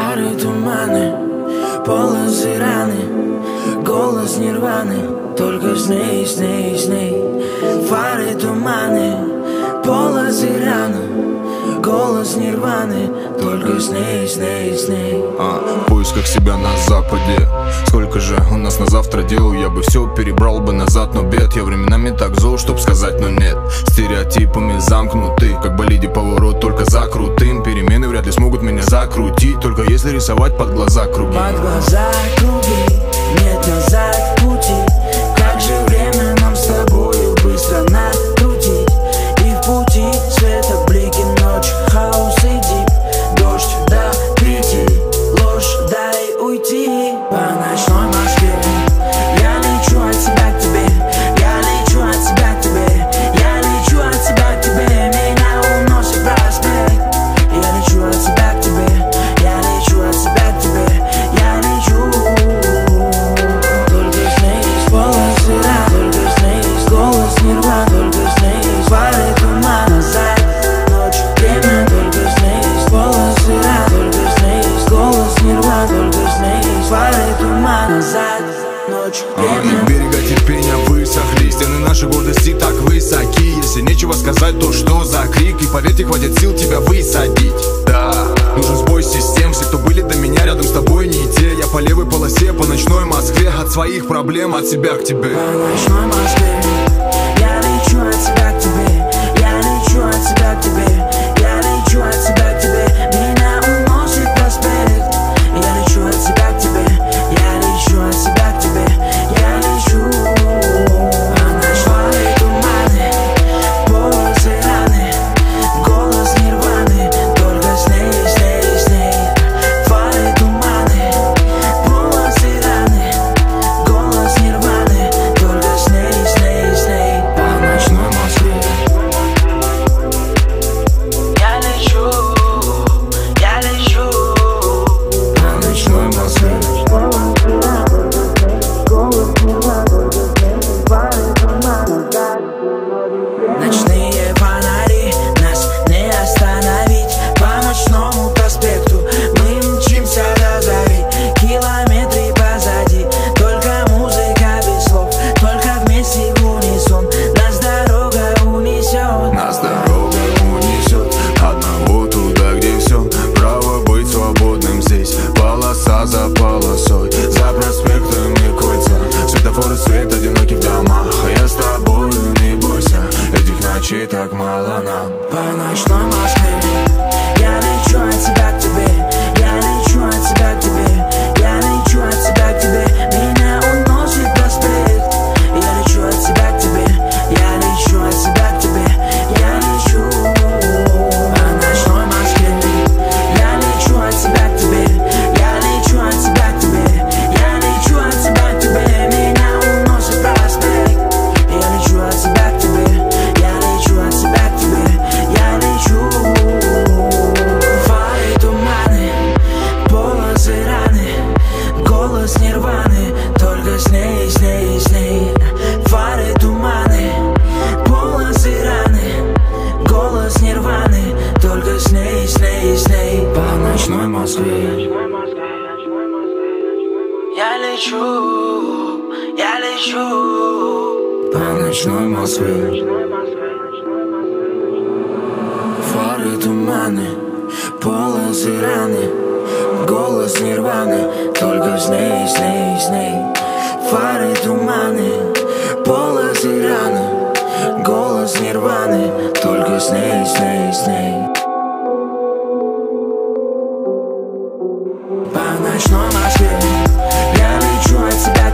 Фары, туманы, полосы раны, голос нирваны, только сны, сны, сны. Фары, туманы, полосы раны, голос нирваны, только сны, сны, сны. В поисках себя на западе. Сколько же у нас на завтра дел? Я бы все перебрал бы назад, но бед. Я временами так зол, чтоб сказать, но нет. Стереотипами замкнуты, как болиде поворот, только за крутым. Перемены вряд ли смогут меня закрутить, только если рисовать под глаза круги. Под глаза круги, нет назад пути. Как же время нам с тобою быстро накрутить. И в пути света блики, ночь, хаос и дип. Дождь, да, прийти, ложь, дай уйти. По ночной Москве я лечу от себя к тебе. Я лечу от себя к тебе. Я лечу от себя к тебе. Меня уносит проспект. Я лечу от себя к тебе. Я лечу от себя к тебе. Я лечу. Только снизь, полосы ран, только снизь, голос нирван, только снизь, фары туман, назад, ночь, время, только снизь, полосы ран, только снизь, голос нирван, только снизь, фары туман, назад, ночь, время. Их берега терпения высохли, стены нашей гордости так высоки. Если нечего сказать, то что за крик? И поверьте, хватит сил тебя высадить. Да, нужен сбой систем. Все, кто были до меня, рядом с тобой не те. Я по левой полосе, по ночной Москве. От своих проблем, от себя к тебе. По ночной Москве я лечу от себя к тебе. Я лечу от себя к тебе. Я лечу от себя к тебе. Меня уносит проспект. Я лечу от себя к тебе. Я лечу от себя к тебе. Я лечу. По ночной туманы, полосы раны, голос нирваны, только сны, сны, сны. Фары, туманы, полосы раны, голос нирваны, только сны, сны, сны. По ночной Москве я лечу, я лечу. По ночной Москве ночные фонари, нас не остановить. По ночному проспекту мы мчимся до зари. Километры позади, только музыка без слов, только вместе в унисон. Нас дорога унесет. Нас дорога унесет одного туда, где все. Право быть свободным здесь. Полоса за полосой, за проспектами кольца. Светофоры свет, одинокий в домах. А я с тобою, не бойся, этих ночей так мало нам. По ночной Москве я лечу от себя к тебе. Я лечу от себя к тебе. Я лечу от себя к тебе. Меня уносит проспект. Я лечу от себя к тебе. Я лечу от себя к тебе. Я лечу. По ночной Москве я лечу от себя к тебе. Я лечу от себя к тебе. Я лечу от себя к тебе. Меня уносит проспект. Я лечу от себя к тебе. Я лечу от себя к тебе. Я лечу. Фары, туманы, полосы раны, голос нирваны, только сны, сны, сны. Фары, туманы, полосы раны, голос нирваны, только сны, сны, сны. По ночной Москве я лечу, я лечу. По ночной Москве фары, туманы, полосы раны, голос нирваны, только сны, сны, сны. Фары, туманы, полосы раны, голос нирваны, только сны, сны, сны. По ночной Москве я лечу от себя